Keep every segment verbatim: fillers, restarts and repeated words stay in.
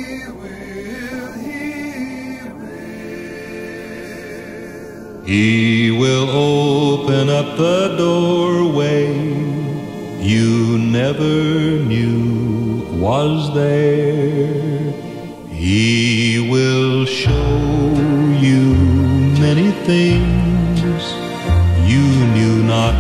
will, He will. He will open up the doorway you never knew was there. He will show you many things you knew not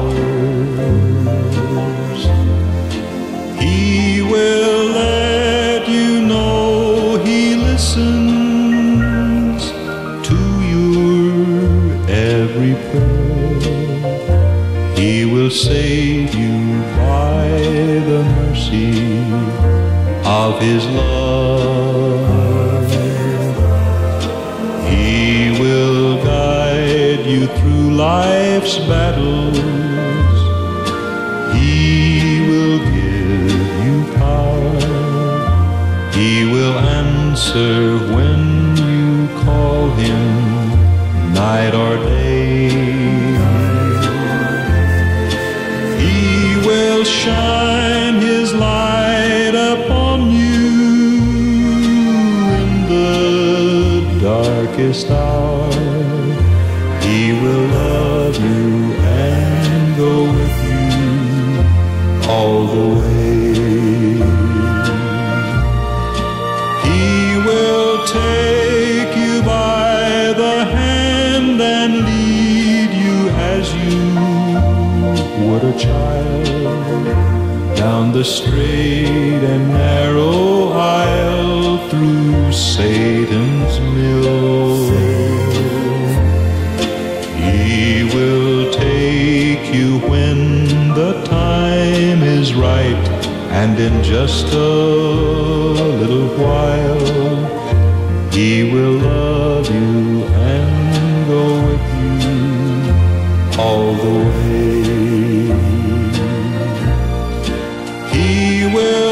ours. He will let you know He listens to your every prayer. He will save you by the mercy of His love. He will guide you through life's battles. He will give you power. He will answer when you call Him night or day. He will shine His light upon you in the darkest hour. He will love you and go with you all the way. He will take you by the hand and lead you as you would a child down the straight and narrow aisle through Satan's mill. He will take you when the time is right, and in just a little while He will love you and go with you all the way. He will